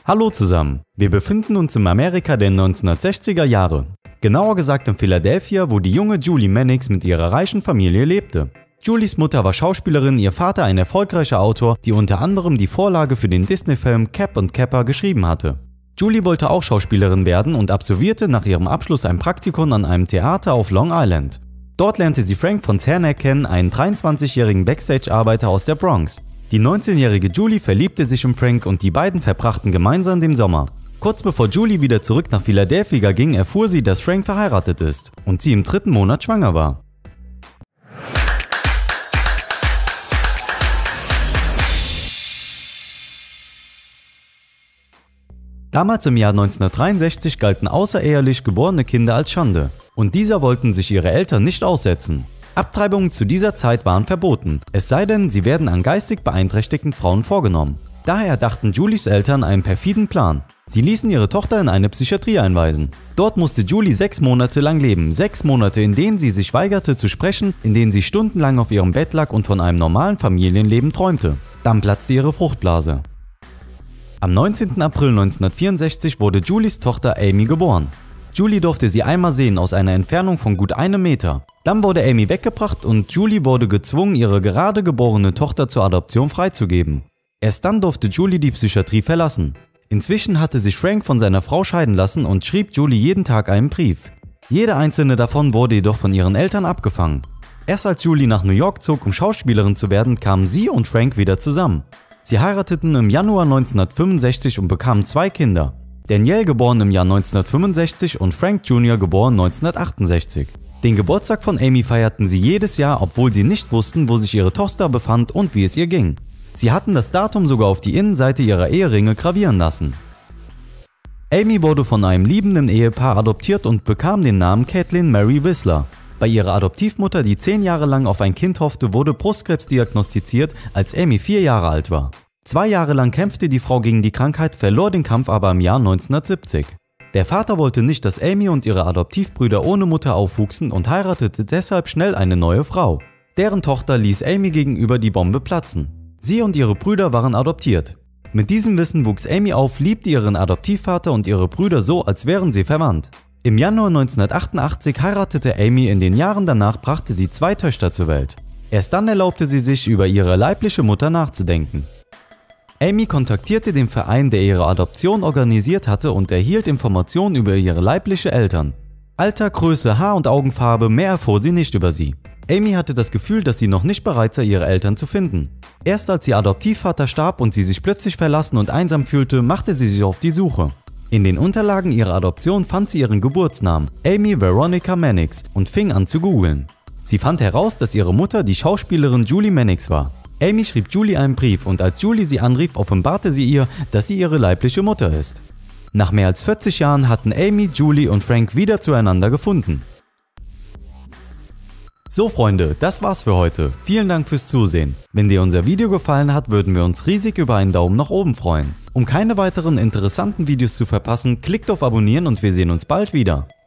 Hallo zusammen, wir befinden uns im Amerika der 1960er Jahre. Genauer gesagt in Philadelphia, wo die junge Julie Mannix mit ihrer reichen Familie lebte. Julies Mutter war Schauspielerin, ihr Vater ein erfolgreicher Autor, die unter anderem die Vorlage für den Disney-Film Cap und Capper geschrieben hatte. Julie wollte auch Schauspielerin werden und absolvierte nach ihrem Abschluss ein Praktikum an einem Theater auf Long Island. Dort lernte sie Frank von Cernak kennen, einen 23-jährigen Backstage-Arbeiter aus der Bronx. Die 19-jährige Julie verliebte sich in Frank und die beiden verbrachten gemeinsam den Sommer. Kurz bevor Julie wieder zurück nach Philadelphia ging, erfuhr sie, dass Frank verheiratet ist und sie im 3. Monat schwanger war. Damals im Jahr 1963 galten außerehelich geborene Kinder als Schande und dieser wollten sich ihre Eltern nicht aussetzen. Abtreibungen zu dieser Zeit waren verboten, es sei denn, sie werden an geistig beeinträchtigten Frauen vorgenommen. Daher dachten Julies Eltern einen perfiden Plan. Sie ließen ihre Tochter in eine Psychiatrie einweisen. Dort musste Julie 6 Monate lang leben, 6 Monate, in denen sie sich weigerte zu sprechen, in denen sie stundenlang auf ihrem Bett lag und von einem normalen Familienleben träumte. Dann platzte ihre Fruchtblase. Am 19. April 1964 wurde Julies Tochter Amy geboren. Julie durfte sie einmal sehen aus einer Entfernung von gut 1 Meter. Dann wurde Amy weggebracht und Julie wurde gezwungen, ihre gerade geborene Tochter zur Adoption freizugeben. Erst dann durfte Julie die Psychiatrie verlassen. Inzwischen hatte sich Frank von seiner Frau scheiden lassen und schrieb Julie jeden Tag einen Brief. Jeder einzelne davon wurde jedoch von ihren Eltern abgefangen. Erst als Julie nach New York zog, um Schauspielerin zu werden, kamen sie und Frank wieder zusammen. Sie heirateten im Januar 1965 und bekamen 2 Kinder. Danielle geboren im Jahr 1965 und Frank Jr. geboren 1968. Den Geburtstag von Amy feierten sie jedes Jahr, obwohl sie nicht wussten, wo sich ihre Tochter befand und wie es ihr ging. Sie hatten das Datum sogar auf die Innenseite ihrer Eheringe gravieren lassen. Amy wurde von einem liebenden Ehepaar adoptiert und bekam den Namen Kathleen Mary Whistler. Bei ihrer Adoptivmutter, die 10 Jahre lang auf ein Kind hoffte, wurde Brustkrebs diagnostiziert, als Amy 4 Jahre alt war. 2 Jahre lang kämpfte die Frau gegen die Krankheit, verlor den Kampf aber im Jahr 1970. Der Vater wollte nicht, dass Amy und ihre Adoptivbrüder ohne Mutter aufwuchsen und heiratete deshalb schnell eine neue Frau. Deren Tochter ließ Amy gegenüber die Bombe platzen. Sie und ihre Brüder waren adoptiert. Mit diesem Wissen wuchs Amy auf, liebte ihren Adoptivvater und ihre Brüder so, als wären sie verwandt. Im Januar 1988 heiratete Amy, in den Jahren danach brachte sie 2 Töchter zur Welt. Erst dann erlaubte sie sich, über ihre leibliche Mutter nachzudenken. Amy kontaktierte den Verein, der ihre Adoption organisiert hatte und erhielt Informationen über ihre leibliche Eltern. Alter, Größe, Haar- und Augenfarbe, mehr erfuhr sie nicht über sie. Amy hatte das Gefühl, dass sie noch nicht bereit sei, ihre Eltern zu finden. Erst als ihr Adoptivvater starb und sie sich plötzlich verlassen und einsam fühlte, machte sie sich auf die Suche. In den Unterlagen ihrer Adoption fand sie ihren Geburtsnamen, Amy Veronica Mannix, und fing an zu googeln. Sie fand heraus, dass ihre Mutter die Schauspielerin Julie Mannix war. Amy schrieb Julie einen Brief und als Julie sie anrief, offenbarte sie ihr, dass sie ihre leibliche Mutter ist. Nach mehr als 40 Jahren hatten Amy, Julie und Frank wieder zueinander gefunden. So Freunde, das war's für heute. Vielen Dank fürs Zusehen. Wenn dir unser Video gefallen hat, würden wir uns riesig über einen Daumen nach oben freuen. Um keine weiteren interessanten Videos zu verpassen, klickt auf Abonnieren und wir sehen uns bald wieder.